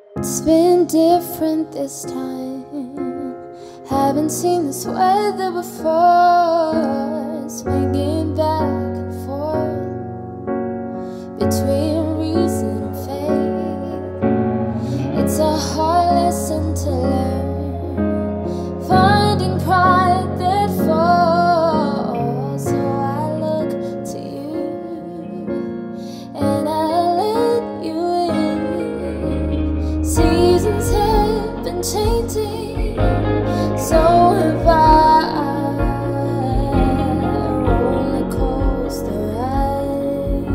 It's been different this time. Haven't seen this weather before. Swinging back and forth between reason and faith. It's a hard lesson to learn, finding pride that falls. So I look to you and I let you in. Seasons have been changing, so have I. Roller coaster ride,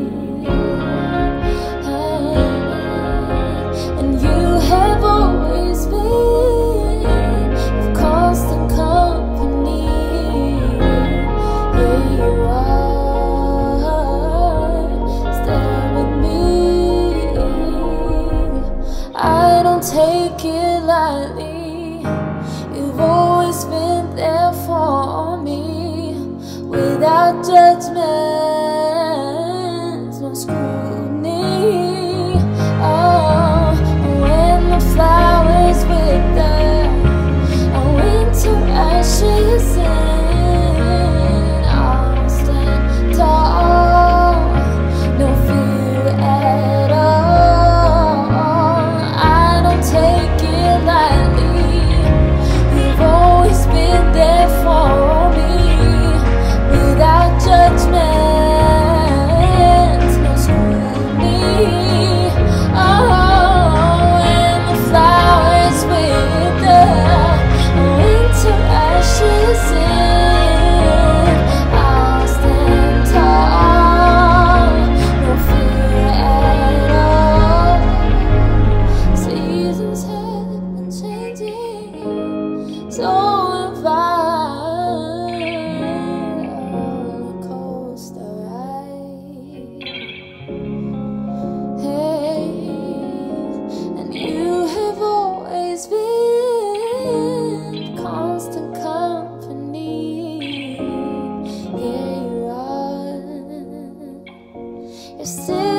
and you have always been of constant company. Here you are, staring at me. I don't take it lightly. You've always been there for me, without judgment, no scrutiny. Oh, when the flowers wither and winter ashes in, I'll stand tall, no fear at all. I don't take it lightly. You've always been there for me, without judgment, no scrutiny. Oh, when the flowers wither, winter ashes in, I'll stand tall, no fear at all. Seasons have been changing, so have I. Roller coaster ride, hey, and you have always been constant company. Here you are, you're still